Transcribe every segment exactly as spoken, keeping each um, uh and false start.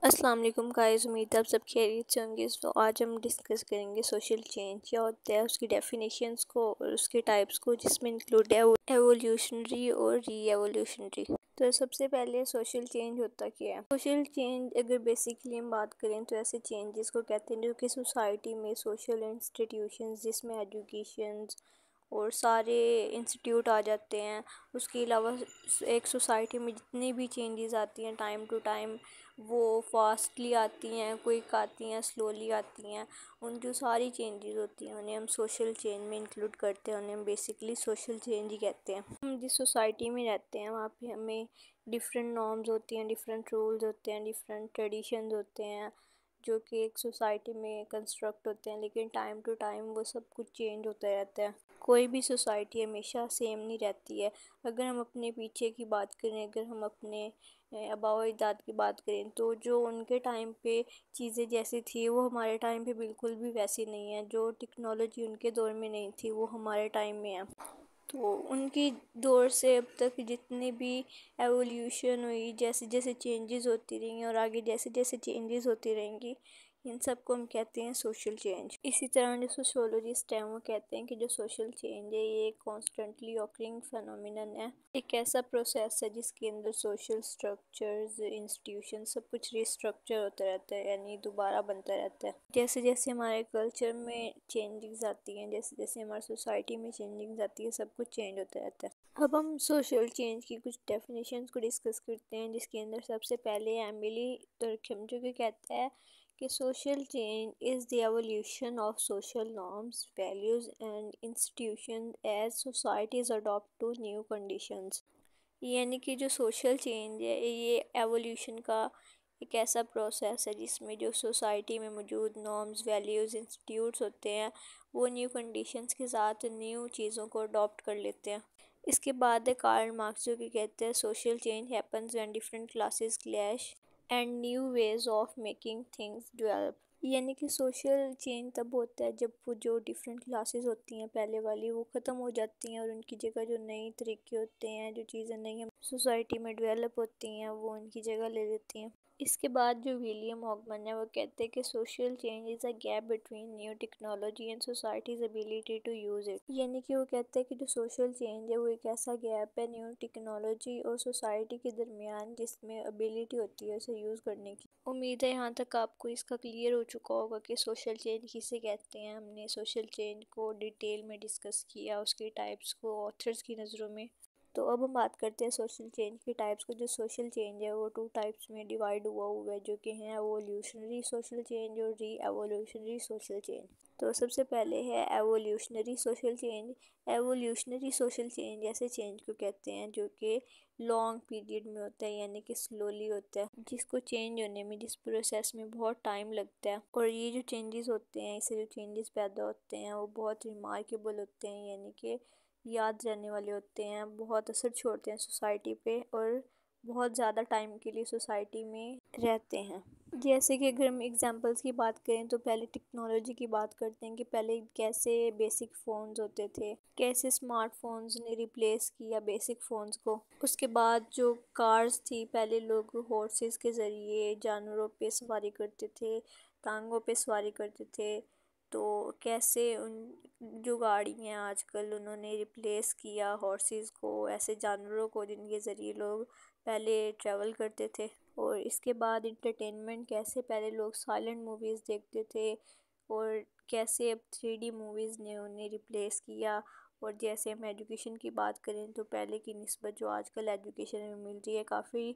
السلام علیکم گائز، امید آپ سب خیریت سے ہوں گے۔ تو آج ہم ڈسکس کریں گے سوشل چینج کیا ہوتا ہے، اس کی ڈیفینیشنس کو اور اس کے ٹائپس کو، جس میں انکلوڈ ہے ایولیوشنری اور ری ایولیوشنری۔ تو سب سے پہلے سوشل چینج ہوتا کیا ہے؟ سوشل چینج اگر بیسیکلی ہم بات کریں تو ایسے چینجز کو کہتے ہیں جو کہ سوسائٹی میں سوشل انسٹیٹیوشنز، جس میں ایجوکیشنز اور سارے انسٹیٹیوٹ آ جاتے ہیں۔ اس کے علاوہ ایک سوسائٹی میں جتنی بھی چینجز آتی ہیں ٹائم ٹو ٹائم، وہ فاسٹلی آتی ہیں، کوئک آتی ہیں، سلولی آتی ہیں، ان جو ساری چینجز ہوتی ہیں انہیں ہم سوشل چینج میں انکلوڈ کرتے ہیں، انہیں ہم بیسیکلی سوشل چینج ہی کہتے ہیں۔ ہم جس سوسائٹی میں رہتے ہیں وہاں پہ ہمیں ڈفرینٹ نارمز ہوتی ہیں، ڈفرینٹ رولز ہوتے ہیں، ڈفرینٹ ٹریڈیشنز ہوتے ہیں جو کہ ایک سوسائٹی میں کنسٹرکٹ ہوتے ہیں، لیکن ٹائم ٹو ٹائم وہ سب کچھ چینج ہوتا رہتا ہے۔ کوئی بھی سوسائٹی ہمیشہ سیم نہیں رہتی ہے۔ اگر ہم اپنے پیچھے کی بات کریں، اگر ہم اپنے آباء و اجداد کی بات کریں تو جو ان کے ٹائم پہ چیزیں جیسی تھی وہ ہمارے ٹائم پہ بالکل بھی ویسی نہیں ہیں۔ جو ٹیکنالوجی ان کے دور میں نہیں تھی وہ ہمارے ٹائم میں ہے۔ تو ان کی دور سے اب تک جتنی بھی ایولیوشن ہوئی، جیسے جیسے چینجز ہوتی رہیں اور آگے جیسے جیسے چینجز ہوتی رہیں گی، ان سب کو ہم کہتے ہیں سوشل چینج۔ اسی طرح جو سوشولوجسٹ ہیں وہ کہتے ہیں کہ جو سوشل چینج ہے یہ ایک کانسٹنٹلی اوکرنگ فینومینن ہے، ایک ایسا پروسیس ہے جس کے اندر سوشل سٹرکچرز، انسٹیٹیوشن سب کچھ ریسٹرکچر ہوتا رہتا ہے، یعنی دوبارہ بنتا رہتا ہے۔ جیسے جیسے ہمارے کلچر میں چینجز آتی ہیں، جیسے جیسے ہماری سوسائٹی میں چینجز آتی ہے، سب کچھ چینج ہوتا رہتا ہے۔ اب ہم سوشل چینج کی کچھ ڈیفینیشنز کو ڈسکس کرتے ہیں، جس کے اندر سب سے پہلے ایملی ترکھم جو کہ کہتا ہے کہ social change is the evolution of social norms, values and institution as societies adapt to new conditions. یعنی کہ جو سوشل چینج ہے یہ ایولیوشن کا ایک ایسا پروسیس ہے جس میں جو سوسائٹی میں موجود نارمز، ویلیوز، انسٹیٹیوٹس ہوتے ہیں وہ نیو کنڈیشنز کے ساتھ نیو چیزوں کو اڈاپٹ کر لیتے ہیں۔ اس کے بعد کارل مارکس جو کہ کہتے ہیں social change happens when different classes clash and new ways of making things develop. یعنی کہ سوشل چینج تب ہوتا ہے جب وہ جو ڈفرینٹ کلاسز ہوتی ہیں پہلے والی وہ ختم ہو جاتی ہیں اور ان کی جگہ جو نئی طریقے ہوتے ہیں، جو چیزیں نئی سوسائٹی میں ڈیولپ ہوتی ہیں وہ ان کی جگہ لے لیتی ہیں۔ اس کے بعد جو ولیم ہوگمن ہے وہ کہتے ہیں کہ social change is a gap between new technology and societies ability to use it. یعنی کہ وہ کہتے ہیں کہ جو سوشل چینج ہے وہ ایک ایسا گیپ ہے نیو ٹیکنالوجی اور سوسائٹی کے درمیان جس میں ایبیلٹی ہوتی ہے اسے یوز کرنے کی۔ امید ہے یہاں تک آپ کو اس کا کلیئر ہو چکا ہوگا کہ سوشل چینج کسے کہتے ہیں۔ ہم نے سوشل چینج کو ڈیٹیل میں ڈسکس کیا، اس کے ٹائپس کو آتھرز کی نظروں میں۔ تو اب ہم بات کرتے ہیں سوشل چینج کے ٹائپس کو۔ جو سوشل چینج ہے وہ ٹو ٹائپس میں ڈیوائیڈ ہوا ہوا ہے، جو کہ ہیں ایولیوشنری سوشل چینج اور ری ایولیوشنری سوشل چینج۔ تو سب سے پہلے ہے evolutionary social change. Evolutionary social change ایسے چینج کو کہتے ہیں جو کہ لانگ پیریڈ میں ہوتا ہے، یعنی کہ سلولی ہوتا ہے، جس کو چینج ہونے میں، جس پروسیس میں بہت ٹائم لگتا ہے۔ اور یہ جو چینجز ہوتے ہیں، اس سے جو چینجز پیدا ہوتے ہیں وہ بہت ریمارکیبل ہوتے ہیں، یعنی کہ یاد رہنے والے ہوتے ہیں، بہت اثر چھوڑتے ہیں سوسائٹی پہ اور بہت زیادہ ٹائم کے لیے سوسائٹی میں رہتے ہیں۔ جیسے کہ اگر ہم ایگزامپلس کی بات کریں تو پہلے ٹیکنالوجی کی بات کرتے ہیں کہ پہلے کیسے بیسک فونز ہوتے تھے، کیسے اسمارٹ فونز نے ریپلیس کیا بیسک فونز کو۔ اس کے بعد جو کارز تھی، پہلے لوگ ہارسز کے ذریعے جانوروں پہ سواری کرتے تھے، ٹانگوں پہ سواری کرتے تھے، تو کیسے ان جو گاڑی ہیں آج کل انہوں نے ریپلیس کیا ہارسز کو، ایسے جانوروں کو جن کے ذریعے لوگ پہلے ٹریول کرتے تھے۔ اور اس کے بعد انٹرٹینمنٹ، کیسے پہلے لوگ سائلنٹ موویز دیکھتے تھے اور کیسے اب تھری ڈی موویز نے انہیں ریپلیس کیا۔ اور جیسے ہم ایجوکیشن کی بات کریں تو پہلے کی نسبت جو آج کل ایجوکیشن میں مل رہی ہے، کافی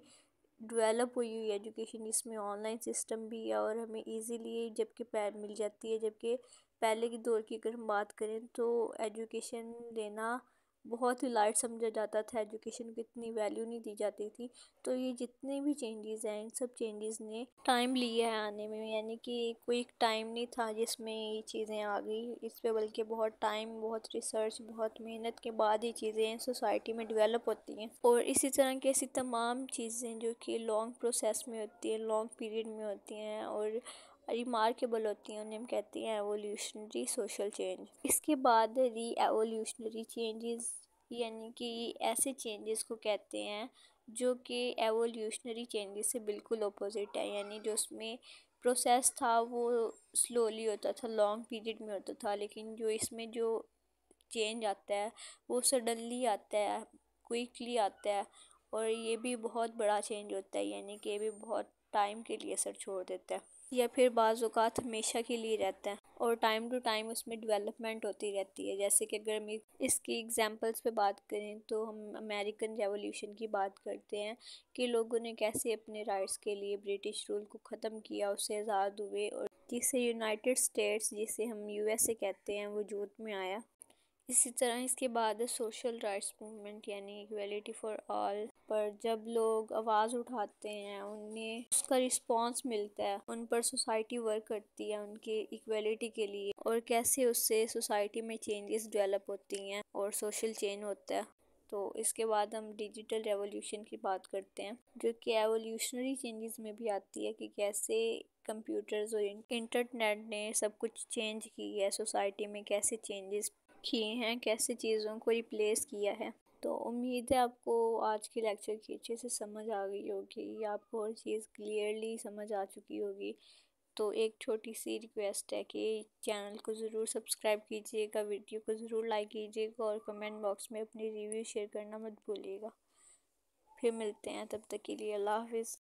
ڈیولپ ہوئی ہوئی ایجوکیشن، جس میں آن لائن سسٹم بھی ہے اور ہمیں ایزیلی جب کہ پیر مل جاتی ہے، جبکہ پہلے کے دور کی اگر ہم بات کریں تو ایجوکیشن لینا بہت ہی لائٹ سمجھا جاتا تھا، ایجوکیشن کی اتنی ویلیو نہیں دی جاتی تھی۔ تو یہ جتنے بھی چینجز ہیں ان سب چینجز نے ٹائم لیا ہے آنے میں، یعنی کہ کوئی ٹائم نہیں تھا جس میں یہ چیزیں آ گئی اس پہ، بلکہ بہت ٹائم، بہت ریسرچ، بہت محنت کے بعد یہ چیزیں سوسائٹی میں ڈیولپ ہوتی ہیں۔ اور اسی طرح کی ایسی تمام چیزیں جو کہ لانگ پروسیس میں ہوتی ہیں، لانگ پیریڈ میں ہوتی ہیں اور ریمارکیبل ہوتی ہیں، انہیں ہم کہتے ہیں ایولیوشنری سوشل چینج۔ اس کے بعد ری ایولیوشنری چینجز، یعنی کہ ایسے چینجز کو کہتے ہیں جو کہ ایولیوشنری چینجز سے بالکل اپوزٹ ہے، یعنی جو اس میں پروسیس تھا وہ سلولی ہوتا تھا، لانگ پیریڈ میں ہوتا تھا، لیکن جو اس میں جو چینج آتا ہے وہ سڈنلی آتا ہے، کوئکلی آتا ہے، اور یہ بھی بہت بڑا چینج ہوتا ہے، یعنی کہ یہ بھی بہت ٹائم کے لیے اثر چھوڑ دیتا ہے، یا پھر بعض اوقات ہمیشہ کے لیے رہتا ہے، اور ٹائم ٹو ٹائم اس میں ڈیولپمنٹ ہوتی رہتی ہے۔ جیسے کہ اگر ہم اس کی ایگزامپلس پہ بات کریں تو ہم امریکن ریولیوشن کی بات کرتے ہیں کہ لوگوں نے کیسے اپنے رائٹس کے لیے برٹش رول کو ختم کیا، اس سے آزاد ہوئے، اور جس سے یونائٹڈ اسٹیٹس، جسے ہم یو ایس اے کہتے ہیں، وجود میں آیا۔ اسی طرح اس کے بعد سوشل رائٹس موومنٹ، یعنی ایکویلٹی فار آل پر جب لوگ آواز اٹھاتے ہیں، انہیں اس کا رسپانس ملتا ہے، ان پر سوسائٹی ورک کرتی ہے ان کے ایکویلٹی کے لیے، اور کیسے اس سے سوسائٹی میں چینجز ڈیولپ ہوتی ہیں اور سوشل چینج ہوتا ہے۔ تو اس کے بعد ہم ڈیجیٹل ریولیوشن کی بات کرتے ہیں، جو کہ ایولیوشنری چینجز میں بھی آتی ہے، کہ کیسے کمپیوٹرز اور انٹرنیٹ نے سب کچھ چینج کی ہے، سوسائٹی میں کیسے چینجز کیے ہیں، کیسے چیزوں کو ریپلیس کیا ہے۔ تو امید ہے آپ کو آج کے لیکچر کی اچھے سے سمجھ آ گئی ہوگی، آپ کو ہر چیز کلیئرلی سمجھ آ چکی ہوگی۔ تو ایک چھوٹی سی ریکویسٹ ہے کہ چینل کو ضرور سبسکرائب کیجیے گا، ویڈیو کو ضرور لائک کیجیے گا، اور کمنٹ باکس میں اپنی ریویو شیئر کرنا مت بھولیے گا۔ پھر ملتے ہیں، تب تک کے لیے اللہ حافظ۔